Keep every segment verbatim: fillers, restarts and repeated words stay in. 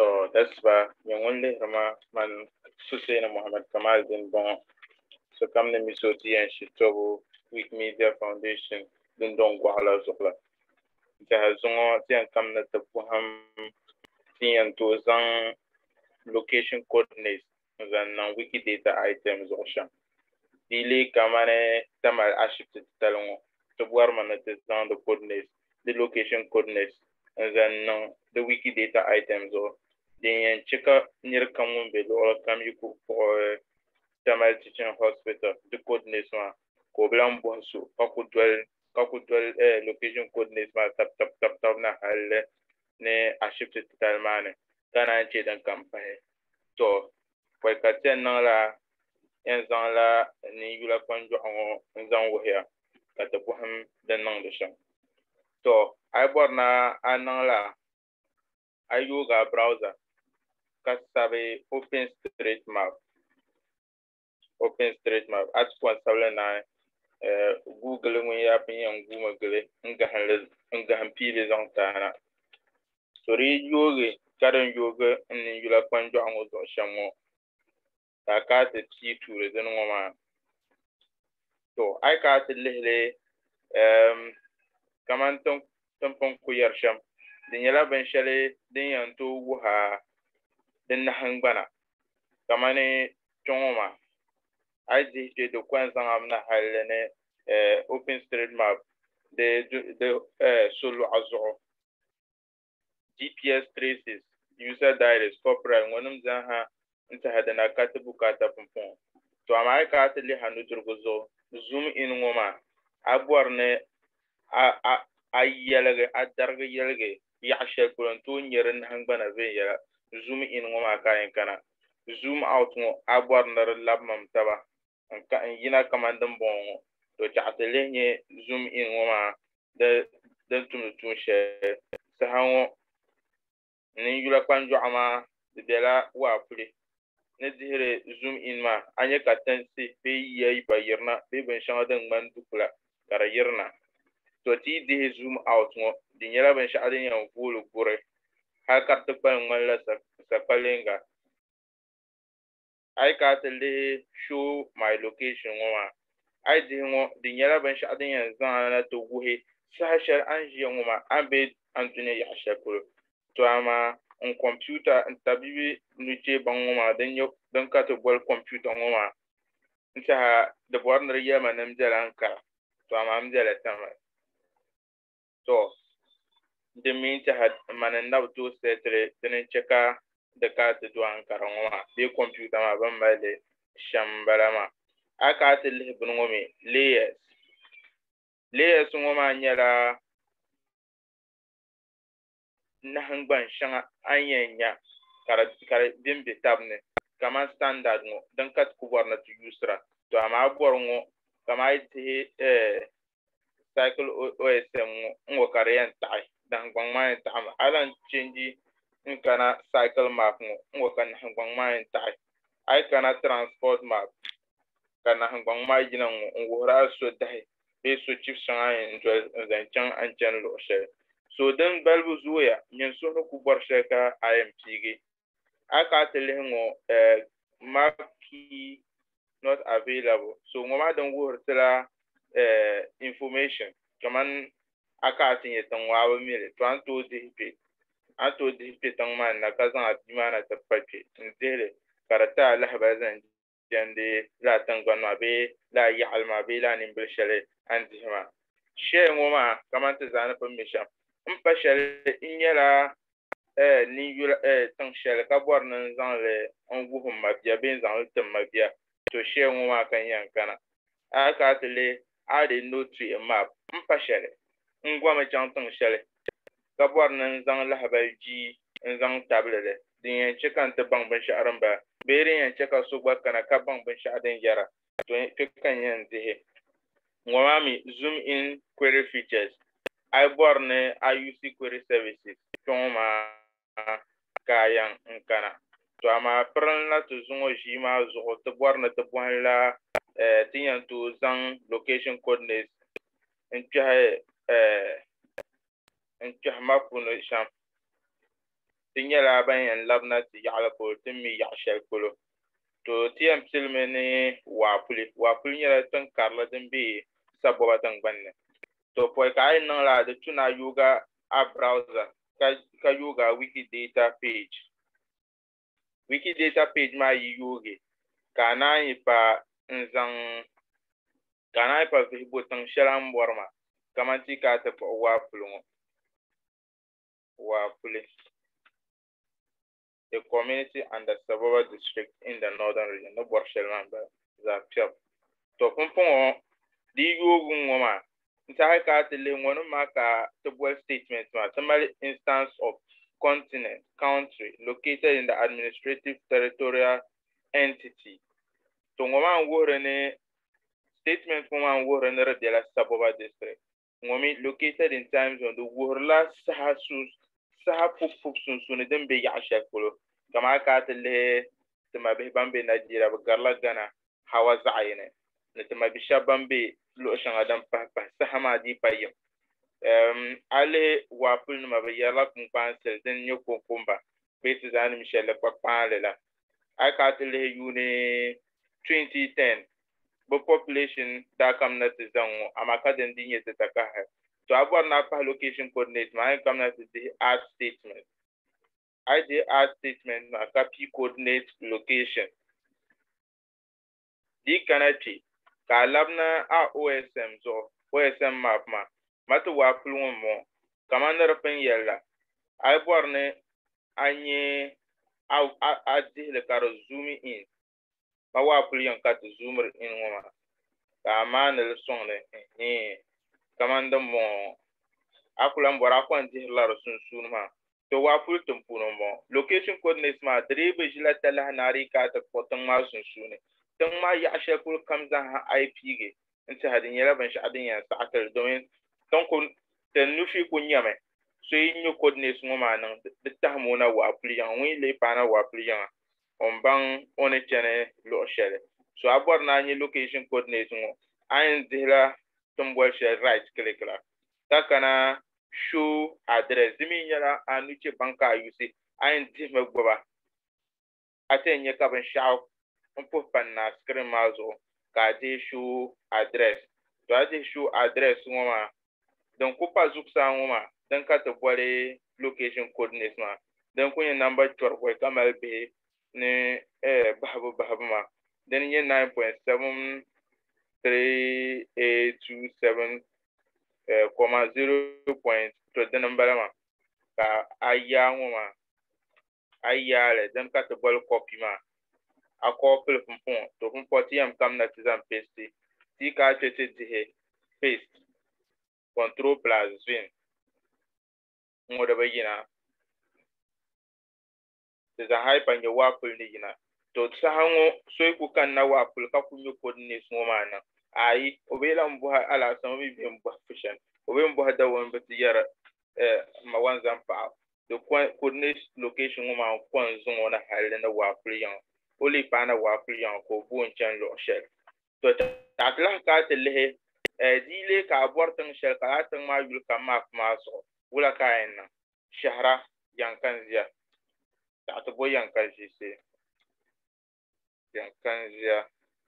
So that's why yung only rama man Susaina Muhammad Kamal din bon. So kam ne miso Dnshitobu Wikimedia Foundation din don gwala zokla. Ja zongo tian kam na tabuham tian to zang location coordinates zan na Wikidata Items osha. Dili kamane tamal aship talongo. To man na zang the coordinates, the location coordinates zan na the Wikidata Items or den cheka nir kamun be lo kam yiku for Tamal Teaching Hospital the coordinates ma ko blan bonsu ka ku dwel ka ku dwel eh location coordinates ma tap tap tap tap na hal ne a shift total mane kana ce dan campaign to ko ka ten na la en zan la ni yula kwanjo an zan wo ya ka ta buham dan nan da shan to ai borna anan la ayu ga browser ka sabe OpenStreetMap OpenStreetMap at point seven nine uh, Google when you have in Google ngahan ngahan pile zong tana so re yoga karan yoga ni yula kwanjo an zo shamo ta ka ta ti ture den ngoma to ai ka ta lehle um kaman ton ton pon ku yarsham din yala ban shale din yanto wuha din na hangbana kamane tongoma I did the Kwanzang Amna Highland uh, OpenStreetMap, the the uh, solo azure G P S traces, user diaries, corporate, one of them into had an akatabu kata pumpon. To America, the Hanu Turgozo, zoom in woman, Abuarne, a a a yelage, a darga yelage, Yashel Kurantun Yerin Hangbana Veya, zoom in woman kana, zoom out Abuarner Labmam Taba. Ka yina kamandan bon to chatele nye zoom in woma de de tum tum she sahanwo ni yula kwanjo ama de bela wa puli ne dire zoom in ma anye katensi be yi ba yirna be ben shanga den man dukula kara yirna to ti de zoom out ngo de nyala ben sha aden yan vulu gure ha kartu ban man la sa sa palenga I got to show my location. I didn't the yellow bench at the end to Wuhi, Sasha Angie Woma, and bid Anthony Yashakul. To Ama on computer and Tabi Nuche Bangoma, then you don't cut a well computer Woma. Into the border Yaman and Zelanka. To Amam Zelatama. So the mean to had man and now to settle, then checker. The carte douane karangoma be computer ma bamba de shambalama aka tele bungomi layers layers ngoma nyara na hangban shanga anyenya kara kara bimbe tabne kama standard ngo dan kat kubarna to usra to ama borngo kama ite eh cycle O S M ngo kare tai dan gwangma ta alan change in kana cycle map ngo kan hangwang mai tai ai kana transport map kana hangwang mai jina ngo ra so dai be so chief shanga in zan chan an chan lo she so dan balbu zuya nyen so ku bar she ka I M P G aka tele ngo eh map key not available so ngo ma dan wo tela eh information kaman aka tinye tan wa mele to an to de ato di petang man na kazan adimana ta papi ndele karata la habazan jande la tangana be la ya'al ma be la nimbil shale andima she ngoma kamanta zana permission in pa shale inyala eh ni yula eh tang shale ka bor nan zan le on wuhum ma bia ben zan tem ma bia to she ngoma kan yankana aka tele ade no tree map in pa shale ngwa ma jang tang shale kabwar nan zang lahabal ji zang tablele din yan chekan ta bang ban sha'aran ba bere yan cheka so gba kana ka bang ban sha'adan yara to kan yan de ngwami zoom in query features I borne I U C query services toma kayan nkana to ama pran la to zungo jima zo to borne to bon la eh tin to zang location coordinates en eh en map no sham ti nyɛla ban yɛn labina ti yaɣali polo ti mi yaɣa shɛli polo to ti yɛn pilimi ni waapuli waapuli nyɛla tin karili din be saboba tingbanni to pɔi ka a yi niŋla di tuna yoga a browser ka ka yoga wikidata page wikidata page maa yi yoogi ka a naan yi pa n zaŋ ka a naan yi pa vihibo tiŋ shɛli n bɔri ma kamani ti ka ti kpuɣi waapuli ŋɔ waapuli the community and the Sababa district in the northern region no bɔri shɛli maa bala zaɣ piɛbu to pumpɔŋɔ di yoogi ŋɔ maa n sahi ka ti lihi ŋɔ ni maa ka ti bɔli statement maa ti mali instance of continent country located in the administrative territorial entity to ŋɔ maa n wuhiri ni statement ŋɔ maa n wuhiri ni di bela Sababa district ŋɔ mi located in time zone di wuhirila saha su saha pubi pubi sunsuuni din be yaɣa shɛli polo kamaa ka ti lihi tima bihi ban be Nigeria bɛ garila Ghana hawa zaɣ yini ni tima bi shɛba ban be luɣu shɛŋa din pahi pahi saha maa dii pa yim a lihi waapuli nima bɛ yɛrila kunkpansili din nyɛ konkomba bee ti zaa nim shɛli kpakpaali la a ka ti lihi yuuni twenty ten bɛ population daa kam na ti zaŋ ŋɔ amaa ka din di nyɛ ti takaha to a bɔri na a pahi location coordinate maa a yɛn kam na ti dihi art statement a yi dihi art statement maa ka p coordinate location di kana kpe ka a labina a O S M zuɣu O S M map maa mati waapuli ŋɔ mɔ kamani ni di pun yɛlila a yi bɔri ni a nya a dihili ka di zoom in ma waapuli yɛn ka ti zoom in ŋɔ maa ka a maani li sɔŋli kamani din bɔŋɔ a ku lan bɔri a kɔn dihirila di sunsuuni maa to waapuli tim puuni n bɔŋɔ location coordinates maa di dii bi ʒila talahi naari yi ka ti kpuɣi tiŋ maa sunsuuni tiŋ maa yaɣa shɛli polo kam zaaha a yi piigi n tiɛha di nyɛla binshɛɣu din yɛn saɣatili domin tin ku ti nufi ku nyɛmi so yi nyɛ coordinates ŋɔ maa niŋ di tahimi o na waapuli yaŋa ŋun yi lee paai na waapuli yaŋa o n baŋ o ni chani luɣu shɛli so a bɔri na a nyɛ location coordinates ŋɔ a yɛn dihila tin bɔli shɛli right click la ka kana show address di mi nyɛla a nuche baŋ ka a yusi a yɛn dihimi gbuba a ti yɛn nyɛ ka binshɛɣu n puhi pani na screen maa zuɣu ka a dihi show address to a dihi show address ŋɔ maa din ku pa zuɣusaa ŋɔ maa din ka ti bɔli location coordinates maa din ku nyɛ namba chɔribɔi ka mali bihi ni bahibu bahibu maa din nyɛ nine point seven three eight two seven comma zero point to dini n bala maa ka a yaa ŋɔ maa a yaali din ka ti bɔli copy maa a kɔpili pumpɔŋɔ to pumpɔŋɔ ti yɛn kam na ti zaŋ paste ti ka ti ti dihi paste control plus vin ŋɔ di bi yina ti zaŋ hyper nyɛ waapuli ni yina to saha ŋɔ so yi ku kanna waapuli ka ku nyɛ coordinates ŋɔ maa niŋ ayi o bee lan bɔhi alaasam o mi bee n bɔhi fushɛni o bee n bɔhi dawɔmi bi ti yɛri ma wan zaŋ paɣa the coordinate location ŋɔ maa kɔn zuŋ o na halli ni waapuli yaŋa o lee paai na waapuli yaŋa ka o bo n chani luɣu shɛli to ta ti lahi ka ti lihi di lee ka a bɔri tiŋ shɛli ka a tiŋ maa yuli kam map maa zuɣu wula ka a yɛn niŋ shɛhira yankanziya ta ti bo yankanzisi yankanziya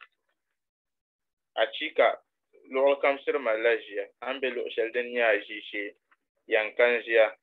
a chika luɣuli kam shiri malila ʒiya an be luɣu shɛli din nyɛ a ʒii shee yankanziya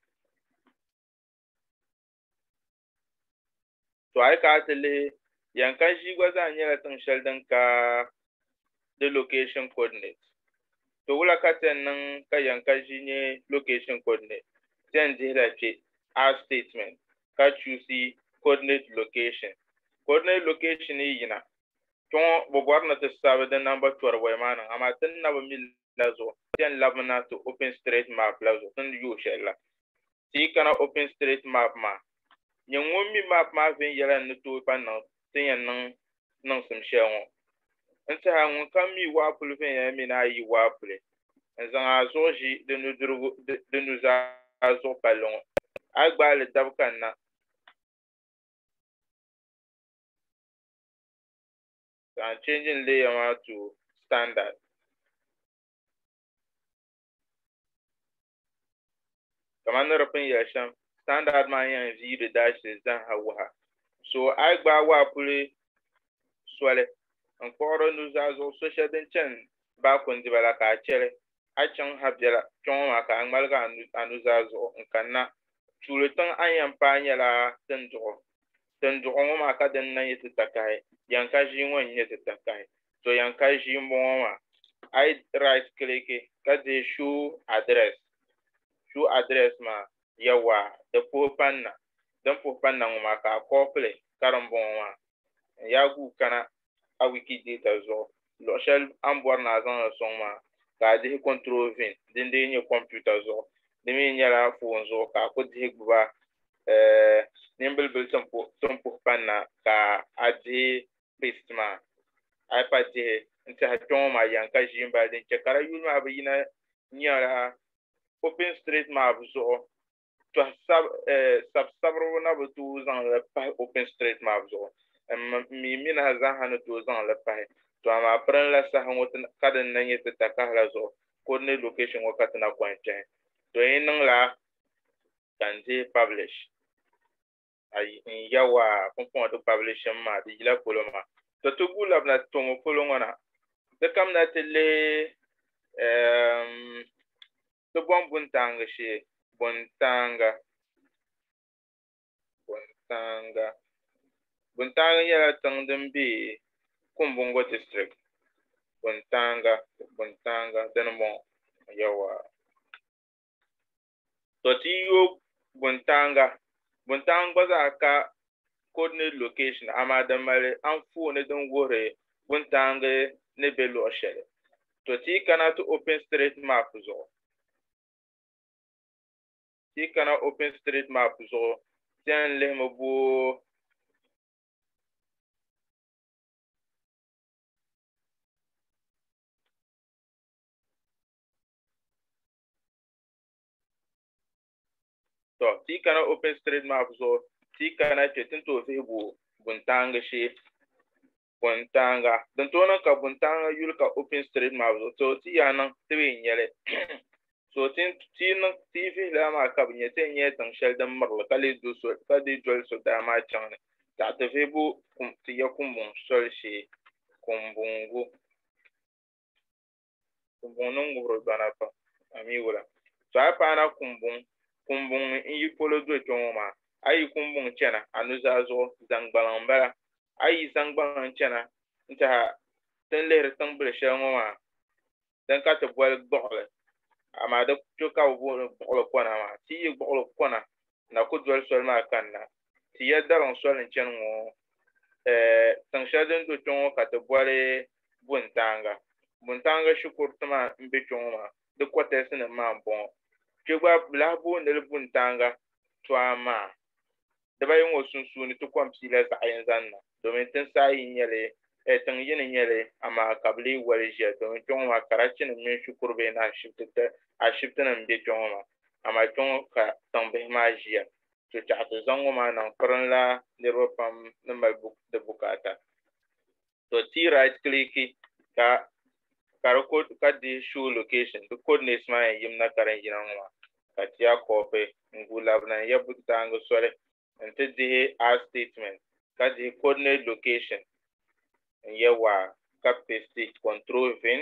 to a yi ka ti lihi yankanzii gba zaa nyɛla tiŋ shɛli din ka di location coordinate to wula ka ti yɛn niŋ ka yankanzii nyɛ location coordinate ti yɛn dihila kpe our statement ka choose coordinate location coordinate location yi yina kpɛŋɔ bi bɔri ni ti sabi di namba chɔribɔi maa niŋ amaa ti ni na bi mi la zuɣu ti yɛn labina ti open straight map la zuɣu ti ni yooi shɛli la ti yi kana open straight map maa nyɛ ŋun mi map maa vin yɛla ni tooi pa niŋ ti yɛn niŋ niŋsim shɛli ŋɔ n tiɛha ŋun kam mi waapuli vin yɛla mi na ayi waapuli n zaŋ a zuɣu ʒi di nudirigu di nuzaa zuɣu palli ŋɔ a yi gbaali dabi kanna so I'm changing layer maa to standard kamar ni di pun yɛli shɛm standard maa yɛn viiri daashili zaha wuha so ai gba wa puli soli n kpuɣiri nuzaa zuɣu so shɛli din chani baakundiba la ka a chɛli a chaŋ ha biɛla kpɛŋɔ maa ka a ŋmaligi a nuzaa zuɣu n kanna tuuli tiŋ a yɛn paai nyɛla tinduɣu tinduɣu ŋɔ maa ka din na nyɛ ti takahi yɛn ka ʒii ŋɔ n nyɛ ti takahi so yɛn ka ʒii n bɔŋɔ maa a yi right kiliki ka dihi show address show address maa yawa di puhi panna din puhi panna ŋɔ maa ka a kɔpili ka din bɔŋɔ maa yaagu kana a wikidata zuɣu luɣu shɛli a ni bɔri ni a zaŋli sɔŋ maa ka a dihi control vin din dee nyɛ computer zuɣu di mii nyɛla foon zuɣu ka a ku dihi gbuba nimbilibili tin puhi panna ka a dihi paste maa a yi pa dihi n tiɛha kpɛŋɔ maa yɛn ka ʒii n bali din chɛ ka di yuli maa bi yina nyɛla open street map zuɣu tɔhi sabisabirigu na bi tooi zaŋli pahi open street map zuɣu mi mina zaaha ni tooi zaŋli pahi to amaa pirinla saha ŋɔ ka din na nyɛ ti takahi la zuɣu coordinate location ŋɔ ka ti na kɔn chɛhi to yi niŋla ka n dihi publish n yawa pumpɔŋ di publishing maa di yila polo maa to ti gu labina tuŋɔ polo ŋɔ na di kam na ti lihi ti bɔm buntaangi shee buntaanga buntaanga buntaanga nyɛla tiŋ din be kumbungo district buntaanga buntaanga dini bɔŋɔ yawa to ti yo buntaanga buntaanga gba zaa ka coordinate location amaa di mali anfooni din wuhiri buntaangi ni be luɣu shɛli to ti kana ti open street map zuɣu ti kana open street map zuɣu ti yɛn lihimi bo to ti kana open street map zuɣu ti kana kpe tin tooi vihigu buntaangi shee buntaanga din tooi niŋ ka buntaanga yuli ka open street map zuɣu to ti yaa niŋ ti bi nyɛli so ti niŋ ti vihila maa ka bi nyɛ ti nyɛ tiŋ shɛli din mirili ka lee do so ka lee doli so daa maa chaŋ ni taɣa ti vihibu ti ya kumbuŋ soli shee kumbungu kumbun niŋ ŋubiri gbana pam a mi wula so a paana kumbuŋ kumbuŋ n yi polo do kpɛŋɔ maa a yi kumbuŋ chɛna a nuzaa zuɣu zaŋgbaliŋ bala a yi zaŋgbaliŋ chɛna n tiɛha tin lihiri tiŋbili shɛli ŋɔ maa din ka ti bɔli gbuɣuli amaa di to ka bi booni gbuɣuli kɔna maa ti yi gbuɣuli kɔna na ku doli soli maa kanna ti ya dariŋ soli n chɛni ŋɔ tiŋ shɛli din do kpɛŋɔ ka ti bɔli buntaanga buntaanga shikuru ti maa n be kpɛŋɔ maa di kɔtɛsi nim maa n bɔŋɔ kpe gba bi lahi boonili buntaanga tɔha maa dibayi ŋɔ sunsuuni ti kɔmpiila zaɣ yini zaŋ niŋ domin tinsa ayi nyɛli tiŋ yini nyɛli amaa ka bi lee wali ʒiya domin kpɛŋɔ maa karachi nim mini shikuru bihi ni ashibiti nim be kpɛŋɔ maa amaa kpɛŋɔ ka tiŋ bihi maa ʒiya to chaɣa ti zaŋ ŋɔ maa niŋ pirinla niriba pam ni mali di bukaata to ti right kiliki ka ka di ka di show location di coordinates maa yɛn yimna ka din yina ŋɔ maa ka ti ya kɔpi n gu labina n ya buntaangi soli n ti dihi our statement ka dihi coordinate location n ya waa ka paste control vin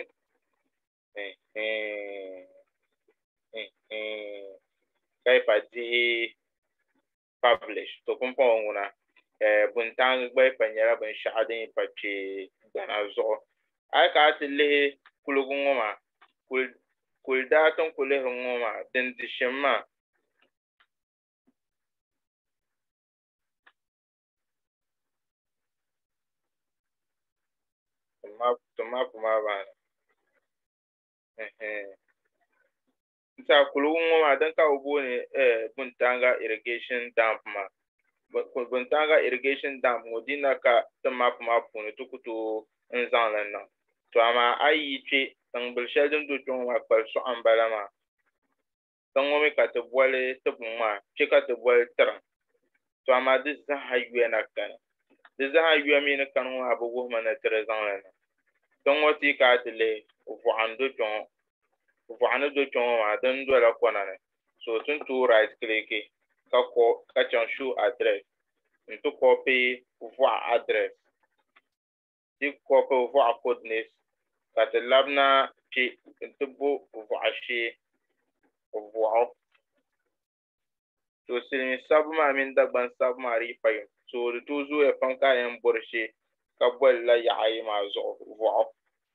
ka yi pa dihi publish to pumpɔŋ ŋuna buntaangi gba yi pa nyɛla binshɛɣu din yi pa kpe gbana zuɣu a yi kana ti lihi kuligu ŋɔ maa kuli daa tin ku lihiri ŋɔ maa din di shim maa ti maapu maa baani nsa kuligu ŋɔ maa din ka bi booni buntaanga irrigation dam maa buntaanga irrigation dam ŋɔ di na ka ti maapu maa puuni ti ku tooi n zaŋli niŋ to amaa a yi kpe tiŋbili shɛli din do kpɛŋɔ maa kpali sɔɣu n bala maa tiŋ ŋɔ mi ka ti bɔli ti buŋ maa kpe ka ti bɔli tiriŋ to amaa di zaaha yuya na kani di zaaha yuya mi ni kani ŋɔ maa bi wuhimi ni ti di zaŋli niŋ tiŋ ŋɔ ti yi kana ti lihi vɔɣu n do kpɛŋɔ vɔɣu ni do kpɛŋɔ maa din dola kɔna ni so tin tooi right kiliki ka ko ka chaŋ show address n ti copy voice address ti copy voice coordinates ka ti labina kpe n ti bo voice shee voice to silimiin sabbu maa mini Dagban sabbu maa di yi pa yini so di tooi zooya pam ka a yɛn bɔri shee ka bɔlila yaɣa ayi maa zuɣu voice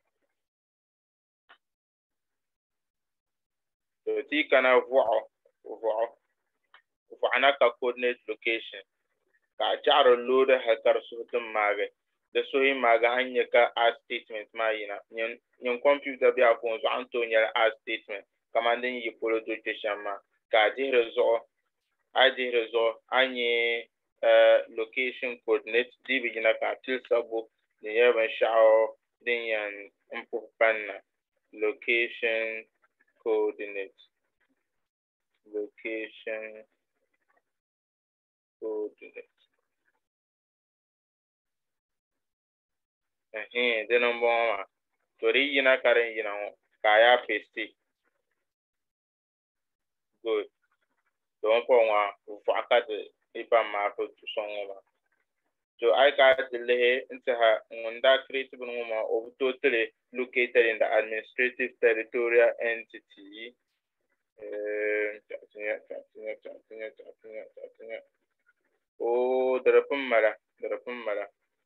to ti yi kana voice voice voice na ka coordinate location ka a chaɣari loodi hali ka di suhi ti maagi di suhi maagi a ni nya ka add statement maa yina nyini computer bɛ a phone zuɣu a ni tooi nyɛli add statement kamani din yi polo do kpe shɛm maa ka a dihi di zuɣu a dihi di zuɣu a nya location coordinate dii bi yina ka a tili sabbu di nyɛla binshaɣu din yɛn puhi panna location coordinate location coordinate ɛhɛn dini n bɔŋɔ maa to di yina ka din yina ŋɔ ka a yaa paste good to n pɔŋ ŋɔ voice ka ti yi pam maa pa tu sɔŋ ŋɔ maa to a yi ka ti lihi n tiha ŋun daa create bini ŋɔ maa o bi tooi tili located in the administrative territorial entity o di di pun mala di di pun mala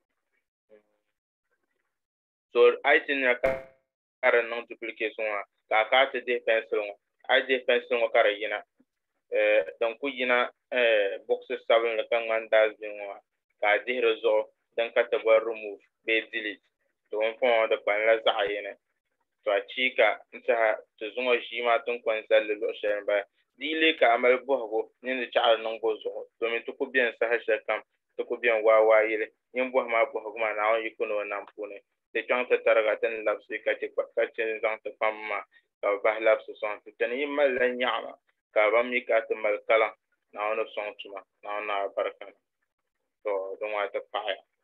so a yi ti nya ka di niŋ duplicate ŋɔ ka a ka ti dihi pencil ŋɔ a yi dihi pencil ŋɔ ka di yina din ku yina boxi sabinli ka ŋmani dustbin ŋɔ ka a dihi di zuɣu din ka ti bɔri remove bee delete to n pɔŋɔ di kpanila zaɣ yini to a chii ka n tiɛha ti zuŋɔ ʒii maa tin kɔni zalli luɣu shɛli n bala di yi lee ka a mali bɔhigu ni di chaɣari niŋbu zuɣu domin ti ku biɛni saha shɛli kam ti ku biɛni waawaa yili nin bɔhi maa bɔhigu maa naawuni yi ku ni o nam puuni ti kpɛŋ ti tariga ti ni labisi ka che n zaŋ ti kpam maa ka bi bahi labisi sɔŋ ti tani yi malila nyaɣama ka bam mi ka ti mali kalaŋ naawuni sɔŋ tuma naawuni naa barika to di ŋɔ ti paɣaya